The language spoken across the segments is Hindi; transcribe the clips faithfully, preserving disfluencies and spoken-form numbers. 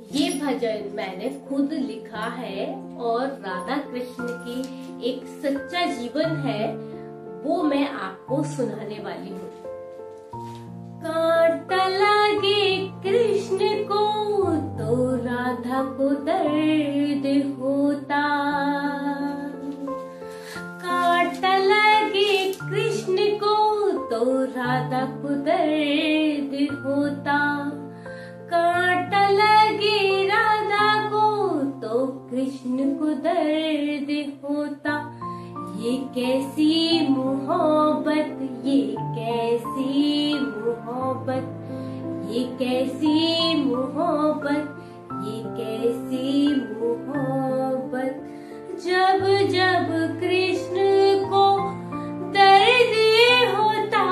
ये भजन मैंने खुद लिखा है और राधा कृष्ण की एक सच्चा जीवन है वो मैं आपको सुनाने वाली हूँ। कांटा लगे कृष्ण को तो राधा को दर्द होता, कांटा लगे कृष्ण को तो राधा को दर्द होता, कांटा लगे राधा को तो कृष्ण को दर्द होता। ये कैसी मोहब्बत, ये कैसी मोहब्बत, ये कैसी मोहब्बत, ये कैसी मोहब्बत। जब जब कृष्ण को दर्द होता,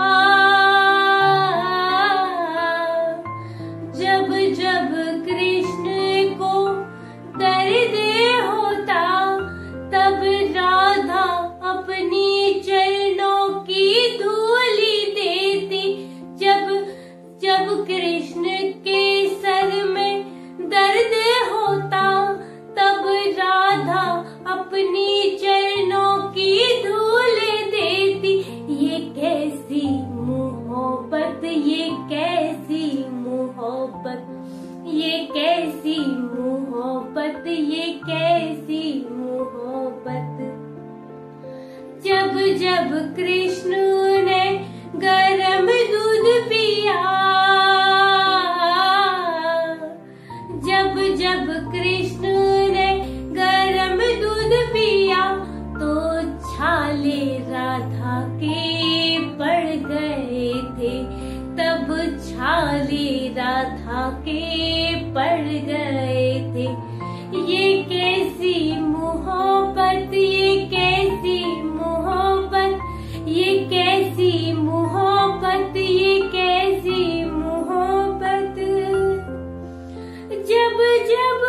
जब जब कृष्ण को दर्द होता, तब राधा अपनी चरणों की धूली देती। जब जब कृष्ण के सर में दर्द होता, तब राधा अपनी चरणों की धूल देती। ये कैसी मोहब्बत, ये कैसी मोहब्बत, ये कैसी मोहब्बत, ये कैसी मोहब्बत। जब जब कृष्ण ने गरम दूध पिया, जब जब कृष्ण ने गरम दूध पिया, तो छाले राधा के पड़ गए थे, तब छाले राधा के पड़ गए थे। ये कैसी मोहब्बत, ये कैसी मोहब्बत, ये कैसी मोहब्बत, ये कैसी मोहब्बत। जब जब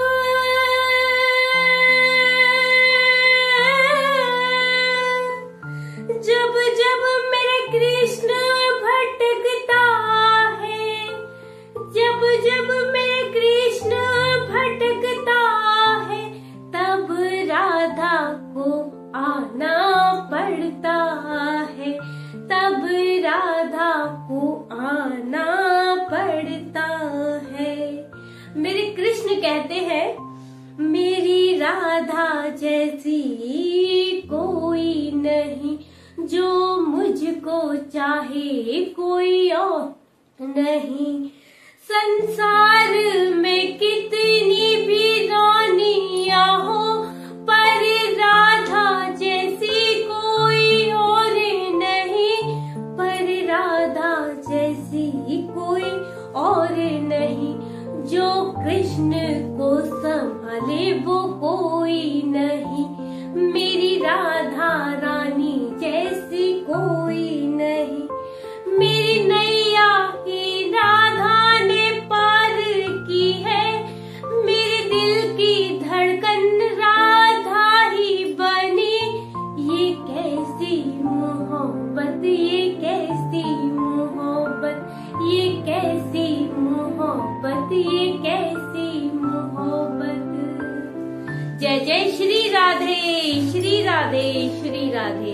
जब जब मेरा कृष्ण भटकता है, जब जब मेरा कृष्ण भटकता है, तब राधा को आना पड़ता है, तब राधा को आना पड़ता है। मेरे कृष्ण कहते हैं, मेरी राधा जैसी कोई नहीं, जो मुझको चाहे कोई और नहीं। संसार में कितनी भी रानियां हो, पर राधा जैसी कोई और नहीं, पर राधा जैसी कोई और नहीं। जो कृष्ण को संभाले वो कोई नहीं, मेरी राधा रानी जैसी कोई नहीं। मेरी नैया ही राधा ने पार की है, मेरे दिल की धड़कन राधा ही बनी। ये कैसी मोहब्बत, ये कैसी मोहब्बत, ये कैसी मोहब्बत, ये कैसी मोहब्बत। जय जय श्री राधे, श्री राधे, श्री राधे।